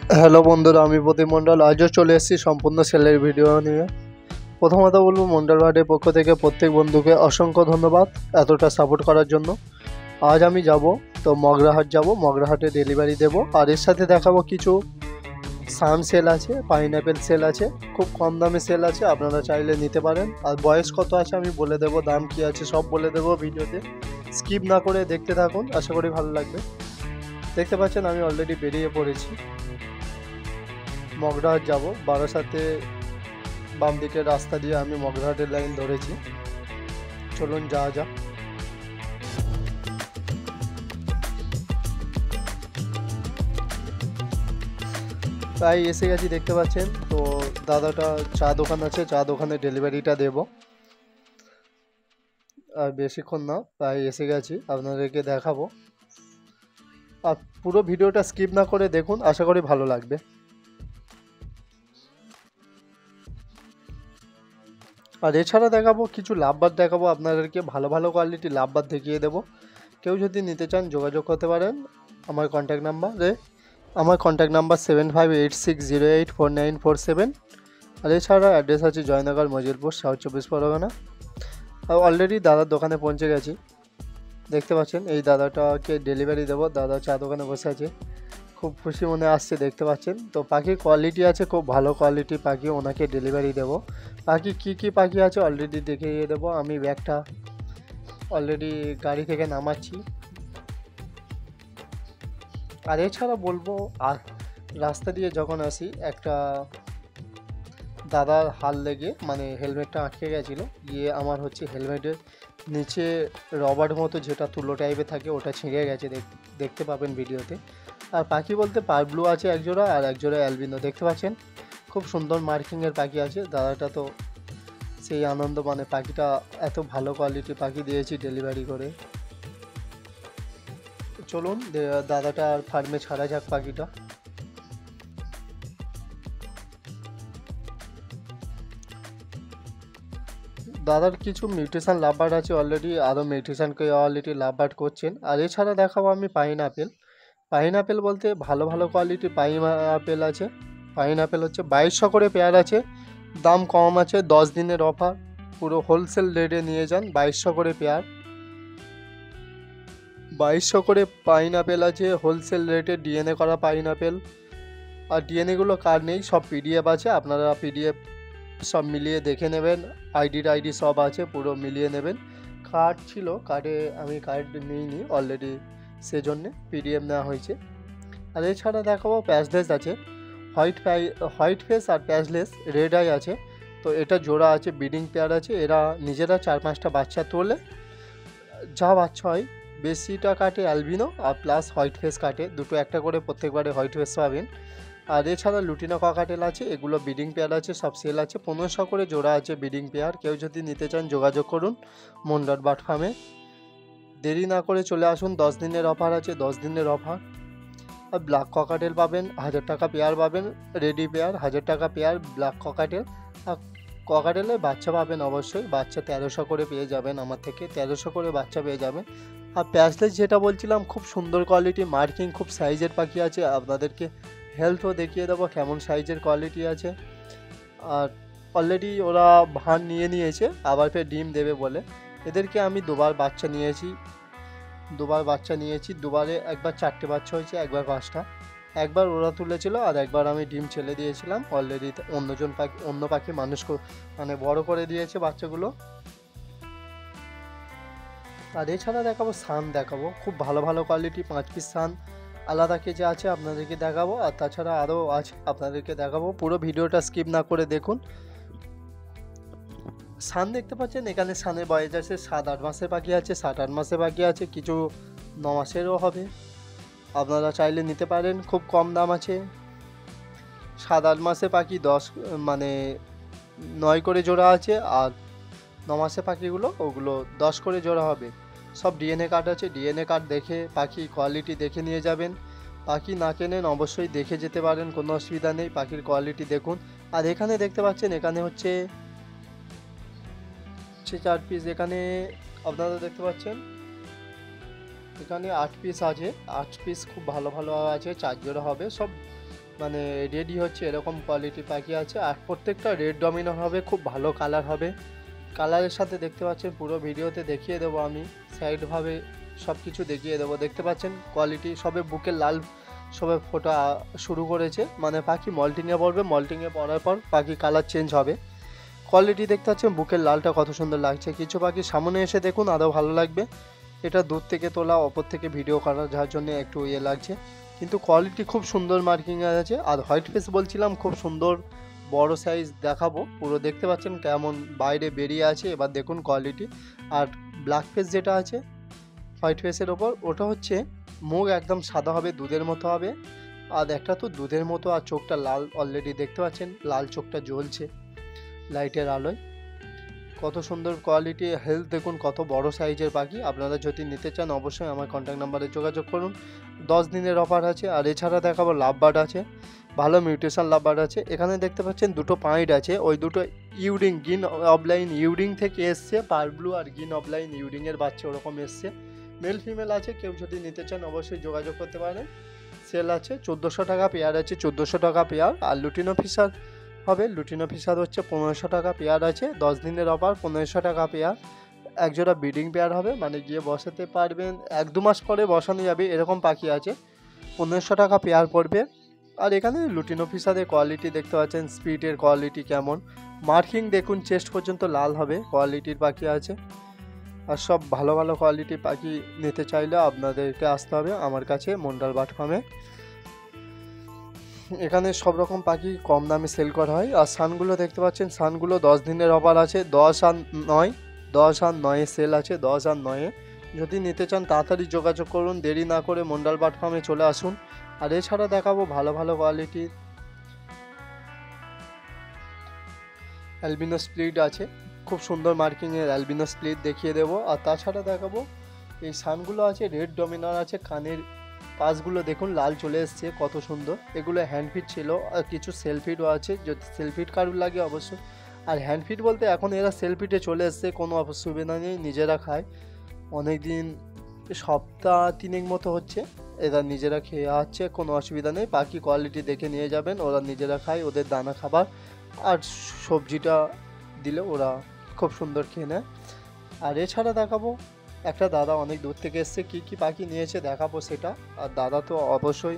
Hello বন্ধুরা, আমি প্রদীপ মণ্ডল। আজও চলে এসেছি সম্পূর্ণ সেলের ভিডিও নিয়ে। প্রথমত বলবো, মণ্ডল হাটের পক্ষ থেকে প্রত্যেক বন্ধুকে অসংখ্য ধন্যবাদ এতটা সাপোর্ট করার জন্য। আজ আমি যাব তো মগরাহাট যাব, মগরাহাটে ডেলিভারি দেব। আর এর সাথে দেখাবো কিছু সান সেল আছে, পাইনঅ্যাপেল সেল আছে, খুব কম দামে সেল আছে, আপনারা চাইলে নিতে পারেন। আর বয়স কত আছে আমি বলে দেবো, দাম কি আছে সব বলে দেবো ভিডিওতে। স্কিপ না করে দেখতে থাকুন, আশা করি ভালো লাগবে। দেখতে পাচ্ছেন আমি অলরেডি বেরিয়ে পড়েছি। মগরাহাট যাব, বারাসাতে বাম দিকের রাস্তা দিয়ে আমি মগরাহাটের লাইন ধরেছি। চলুন যাওয়া যাক। প্রায় এসে গেছি, দেখতে পাচ্ছেন। তো দাদাটা চা দোকান আছে, চা দোকানে ডেলিভারিটা দেব। আর বেশিক্ষণ না, প্রায় এসে গেছি, আপনাদেরকে দেখাবো। আর পুরো ভিডিওটা স্কিপ না করে দেখুন, আশা করি ভালো লাগবে। আর এছাড়া দেখাবো কিছু লাভবার, দেখাবো আপনাদেরকে, ভালো ভালো কোয়ালিটি লাভবার দেখিয়ে দেবো। কেউ যদি নিতে চান যোগাযোগ করতে পারেন আমার কন্ট্যাক্ট নাম্বারে। আমার কন্ট্যাক্ট নাম্বার 7586084947। আর এছাড়া অ্যাড্রেস আছে জয়নগর, মজিলপুর, সাউথ 24 পরগনা। আর অলরেডি দাদার দোকানে পৌঁছে গেছি। দেখতে পাচ্ছেন এই দাদাটাকে ডেলিভারি দেবো। দাদা চা দোকানে বসে আছে, খুব খুশি মনে আসছে, দেখতে পাচ্ছেন। তো পাখির কোয়ালিটি আছে, খুব ভালো কোয়ালিটি পাখি, ওনাকে ডেলিভারি দেবো। পাখি কি পাখি আছে অলরেডি দেখিয়ে দেবো। আমি ব্যাগটা অলরেডি গাড়ি থেকে নামাচ্ছি। আর এছাড়া বলবো, আর রাস্তা দিয়ে যখন আসি, একটা দাদার হাল লেগে মানে হেলমেটটা আটকে গেছিলো, গিয়ে আমার হচ্ছে হেলমেটের নিচে রবার মতো যেটা তুলো টাইপের থাকে ওটা ছিঁড়ে গেছে, দেখতে পাবেন ভিডিওতে। আর পাখি বলতে পারব্লু আছে একজোড়া, আর একজোড়া অ্যালবিনো, দেখতে পাচ্ছেন। খুব সুন্দর মার্কিংয়ের পাখি আছে। দাদাটা তো সেই আনন্দ, মানে পাখিটা এত ভালো কোয়ালিটির পাখি দিয়েছি ডেলিভারি করে। চলুন দাদাটা আর ফার্মে ছাড়া যাক পাখিটা। দাদার কিছু মিউটেশন লাভবার্ড আছে অলরেডি, আরও মিউটেশনকে অলরেডি লাভবার্ড করছেন। আর এছাড়া দেখাবো আমি পাইনঅ্যাপেল। পাইনঅ্যাপেল বলতে ভালো ভালো কোয়ালিটির পাইনঅ্যাপেল আছে। পাইনঅ্যাপেল হচ্ছে 2200 করে পেয়ার আছে, দাম কম আছে, 10 দিনের অফার, পুরো হোলসেল রেটে নিয়ে যান। 2200 করে পেয়ার, 2200 করে পাইনঅ্যাপেল আছে হোলসেল রেটে, ডিএনএ করা পাইনঅ্যাপেল। আর ডিএনএগুলো কার্ড নেই, সব পিডিএফ আছে, আপনারা পিডিএফ সব মিলিয়ে দেখে নেবেন। আইডি সব আছে, পুরো মিলিয়ে নেবেন। কার্ড ছিল, কার্ডে আমি কার্ড নিইনি অলরেডি, সেজন্যে পিডিএফ নেওয়া হয়েছে। আর এছাড়া দেখাবো প্যাচলেস আছে, হোয়াইট ফেস আর প্যাচলেস রেড আই আছে। তো এটা জোড়া আছে, ব্রিডিং পেয়ার আছে। এরা নিজেরা 4-5টা বাচ্চা তোলে, যা বাচ্চা হয় বেশিটা কাটে অ্যালবিনো, আর প্লাস হোয়াইট ফেস কাটে, দুটো একটা করে প্রত্যেকবারে হোয়াইট ফেস পাবেন। আর এছাড়া লুটিনো ককাটেল আছে, এগুলো ব্রিডিং পেয়ার আছে, সব সেল আছে। 1500 করে জোড়া আছে ব্রিডিং পেয়ার। কেউ যদি নিতে চান যোগাযোগ করুন মন্ডল বার্ড ফার্মে। দেরি না করে চলে আসুন, 10 দিনের অফার আছে, 10 দিনের অফার। আর ব্ল্যাক ককাটেল পাবেন 1000 টাকা পেয়ার পাবেন, রেডি পেয়ার 1000 টাকা পেয়ার ব্ল্যাক ককাটেল। আর ককাটেলের বাচ্চা পাবেন অবশ্যই, বাচ্চা 1300 করে পেয়ে যাবেন আমার থেকে, 1300 করে বাচ্চা পেয়ে যাবেন। আর প্যাচলেস যেটা বলছিলাম, খুব সুন্দর কোয়ালিটি মার্কিং, খুব সাইজের পাখি আছে। আপনাদেরকে হেলথও দেখিয়ে দেবো কেমন সাইজের কোয়ালিটি আছে। আর অলরেডি ওরা ভান নিয়ে নিয়েছে, আবার ফের ডিম দেবে বলে। এদেরকে আমি দুবার বাচ্চা নিয়েছি, দুবারে একবার 4টে বাচ্চা হয়েছে, একবার 5টা। একবার ওরা তুলেছিল, আর একবার আমি ডিম ছেলে দিয়েছিলাম। অলরেডি অন্য পাখি মানুষ মানে বড় করে দিয়েছে বাচ্চাগুলো। আর এছাড়া দেখাবো সান, দেখাবো খুব ভালো ভালো কোয়ালিটি 5 পিস সান আলাদা কেজে আছে, আপনাদেরকে দেখাবো। আর তাছাড়া আরও আছে, আপনাদেরকে দেখাবো। পুরো ভিডিওটা স্কিপ না করে দেখুন। সান দেখতে পাচ্ছেন, এখানে সানের বয়স আছে 7-8 মাসের পাখি আছে, 7-8 মাসের পাখি আছে, কিছু 9 মাসেরও হবে। আপনারা চাইলে নিতে পারেন, খুব কম দাম আছে। 7-8 মাসের পাখি 10 মানে 9 করে জোড়া আছে, আর 9 মাসের পাখিগুলো ওগুলো 10 করে জোড়া হবে। সব ডিএনএ কার্ড আছে, ডিএনএ কার্ড দেখে পাখি কোয়ালিটি দেখে নিয়ে যাবেন। পাখি না কেনেন অবশ্যই দেখে যেতে পারেন, কোনো অসুবিধা নেই, পাখির কোয়ালিটি দেখুন। আর এখানে দেখতে পাচ্ছেন, এখানে হচ্ছে 4 পিস, এখানে আপনারা দেখতে পাচ্ছেন এখানে 8 পিস আছে, 8 পিস খুব ভালো ভালো আছে, 4 জোড়া হবে, সব মানে রেডি হচ্ছে, এরকম কোয়ালিটি পাখি আছে। আর প্রত্যেকটা রেড ডমিনো হবে, খুব ভালো কালার হবে। কালারের সাথে দেখতে পাচ্ছেন পুরো ভিডিওতে দেখিয়ে দেবো, আমি সাইডভাবে সব কিছু দেখিয়ে দেবো। দেখতে পাচ্ছেন কোয়ালিটি সবে বুকের লাল সবে ফোটা শুরু করেছে, মানে পাখি মল্টিংয়ে পড়বে, মল্টিংয়ে পড়ার পর পাখি কালার চেঞ্জ হবে। কোয়ালিটি দেখতে পাচ্ছেন বুকের লালটা কত সুন্দর লাগছে। কিছু পাখি সামনে এসে দেখুন, আরও ভালো লাগবে। এটা দূর থেকে তোলা, অপর থেকে ভিডিও করা, যার জন্য একটু ইয়ে লাগছে, কিন্তু কোয়ালিটি খুব সুন্দর মার্কিং আছে। আর হোয়াইট ফেস বলছিলাম, খুব সুন্দর বড় সাইজ দেখাবো। পুরো দেখতে পাচ্ছেন কেমন বাইরে বেরিয়ে আছে, এবার দেখুন কোয়ালিটি। আর ব্ল্যাক ফেস যেটা আছে হোয়াইট ফেসের ওপর, ওটা হচ্ছে মুখ একদম সাদা হবে, দুধের মতো হবে। আর একটা তো দুধের মতো, আর চোখটা লাল, অলরেডি দেখতে পাচ্ছেন লাল চোখটা জ্বলছে লাইটের আলোয়। কত সুন্দর কোয়ালিটি, হেলথ দেখুন কত বড় সাইজের পাখি। আপনারা যদি নিতে চান অবশ্যই আমার কন্ট্যাক্ট নাম্বারে যোগাযোগ করুন। 10 দিনের অফার আছে। আর এছাড়া দেখাবো লাভ বার্ড আছে, ভালো মিউটেশন লাভ বার্ড আছে। এখানে দেখতে পাচ্ছেন দুটো পয়েন্ট আছে, ওই দুটো ইউরিং, গ্রিন অফলাইন ইউরিং থেকে এসছে, পার ব্লু আর গ্রিন অফলাইন ইউরিংয়ের বাচ্চা ওরকম এসছে। মেল ফিমেল আছে, কেউ যদি নিতে চান অবশ্যই যোগাযোগ করতে পারেন। সেল আছে 1400 টাকা পেয়ার আছে, 1400 টাকা পেয়ার। আর লুটিনো ফিশার হবে, লুটিনো ফিশার হচ্ছে 1500 টাকা পেয়ার আছে। 10 দিনের অফার, 1500 টাকা পেয়ার। একজোড়া ব্রিডিং পেয়ার হবে, মানে গিয়ে বসাতে পারবেন, 1-2 মাস পরে বসানো যাবে, এরকম পাখি আছে। 1500 টাকা পেয়ার পড়বে। আর এখানে লুটিনো ফিশারের কোয়ালিটি দেখতে পাচ্ছেন, স্পিডের কোয়ালিটি কেমন, মার্কিং দেখুন চেস্ট পর্যন্ত লাল হবে, কোয়ালিটির পাখি আছে। আর সব ভালো ভালো কোয়ালিটি পাখি নিতে চাইলে আপনাদেরকে আসতে হবে আমার কাছে, মন্ডল বার্ড ফার্মে। এখানে সব রকম পাখি কম দামে সেল করা হয়। আর সানগুলো দেখতে পাচ্ছেন, সানগুলো 10 দিনের অফার আছে, 10 আর 9 সেল আছে, 10 আর 9। যদি নিতে চান তাড়াতাড়ি যোগাযোগ করুন, দেরি না করে মন্ডল বার্ড ফার্মে চলে আসুন। আর এছাড়া দেখাবো ভালো ভালো কোয়ালিটির অ্যালবিনো স্প্লিট আছে, খুব সুন্দর মার্কিংয়ের অ্যালবিনো স্প্লিট দেখিয়ে দেবো। আর তাছাড়া দেখাবো এই সানগুলো আছে, রেড ডমিনার আছে, কানের পাশগুলো দেখুন লাল চলে এসছে, কত সুন্দর। এগুলো হ্যান্ডফিট ছিল, আর কিছু সেলফিটও আছে, যদি সেলফিট কারুর লাগে অবশ্যই। আর হ্যান্ডফিট বলতে এখন এরা সেলফিটে চলে এসছে, কোনো অসুবিধা নেই, নিজেরা খায়। অনেক দিন, সপ্তাহ 3 মতো হচ্ছে এরা নিজেরা খেয়ে আসছে, কোনো অসুবিধা নেই। পাখি কোয়ালিটি দেখে নিয়ে যাবেন, ওরা নিজেরা খায়, ওদের দানা খাবার আর সবজিটা দিলে ওরা খুব সুন্দর খেয়ে নেয়। আর এছাড়া দেখাবো একটা দাদা অনেক দূর থেকে এসছে, কী কী পাখি নিয়েছে দেখাবো সেটা। আর দাদা তো অবশ্যই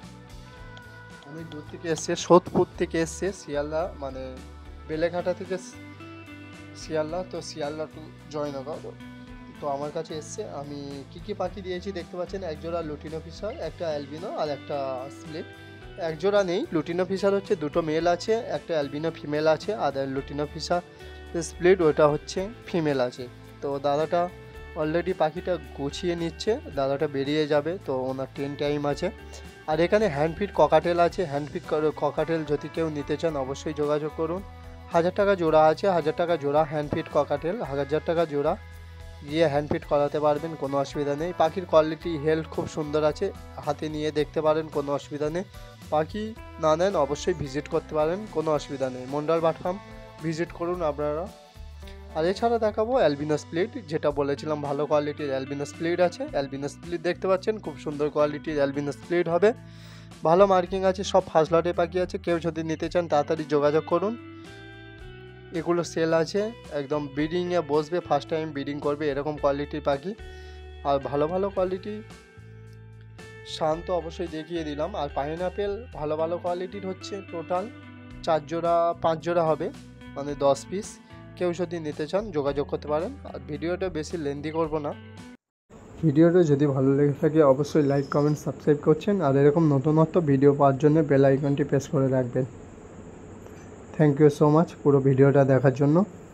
অনেক দূর থেকে এসছে, সোদপুর থেকে এসছে, শিয়ালদা মানে বেলেঘাটা থেকে শিয়ালদা, তো শিয়ালদা টু জয়নগর, তো আমার কাছে এসছে। আমি কী কী পাখি দিয়েছি দেখতে পাচ্ছেন, একজোড়া লুটিনো ফিশার, একটা অ্যালবিনো আর একটা স্প্লিট। একজোড়া নেই, লুটিনো ফিশার হচ্ছে দুটো মেল আছে, একটা অ্যালবিনো ফিমেল আছে। আর লুটিনো ফিশার স্প্লিট ওটা হচ্ছে ফিমেল আছে। তো দাদাটা অলরেডি পাখিটা গুছিয়ে নিচ্ছে, দাদাটা বেরিয়ে যাবে, তো ওনার 10 টাইম আছে। আর এখানে হ্যান্ডফিট ককাটেল আছে, হ্যান্ডফিট ককাটেল যদি কেউ নিতে চান অবশ্যই যোগাযোগ করুন। 1000 টাকা জোড়া আছে, 1000 টাকা জোড়া হ্যান্ডফিট ককাটেল, 1000 টাকা জোড়া, গিয়ে হ্যান্ডফিট করাতে পারবেন, কোনো অসুবিধা নেই। পাখির কোয়ালিটি হেলথ খুব সুন্দর আছে, হাতে নিয়ে দেখতে পারেন, কোনো অসুবিধা নেই। পাখি না নেন অবশ্যই ভিজিট করতে পারেন, কোনো অসুবিধা নেই। মন্ডল বার্ড ফার্ম ভিজিট করুন আপনারা। আর এছাড়া দেখাবো অ্যালবিনো স্প্লিট, যেটা বলেছিলাম ভালো কোয়ালিটির অ্যালবিনো স্প্লিট আছে। অ্যালবিনো স্প্লিট দেখতে পাচ্ছেন, খুব সুন্দর কোয়ালিটির অ্যালবিনো স্প্লিট হবে, ভালো মার্কিং আছে, সব ফার্স্ট লটে পাখি আছে। কেউ যদি নিতে চান তাড়াতাড়ি যোগাযোগ করুন। এগুলো সেল আছে, একদম ব্রিডিংয়ে বসবে, ফার্স্ট টাইম ব্রিডিং করবে, এরকম কোয়ালিটির পাখি। আর ভালো ভালো কোয়ালিটি শান্ত অবশ্যই দেখিয়ে দিলাম। আর পাইনাপেল ভালো ভালো কোয়ালিটির হচ্ছে টোটাল 4 জোড়া 5 জোড়া হবে, মানে 10 পিস। কেউ যদি নিতে চান যোগাযোগ করতে পারেন। আর ভিডিওটা বেশি লেন্দি করব না। ভিডিওটা যদি ভালো লেগে থাকে অবশ্যই লাইক কমেন্ট সাবস্ক্রাইব করছেন। আর এরকম নতুনত্ব ভিডিও পাওয়ার জন্য বেল আইকনটি প্রেস করে রাখবেন। থ্যাংক ইউ সো মাচ পুরো ভিডিওটা দেখার জন্য।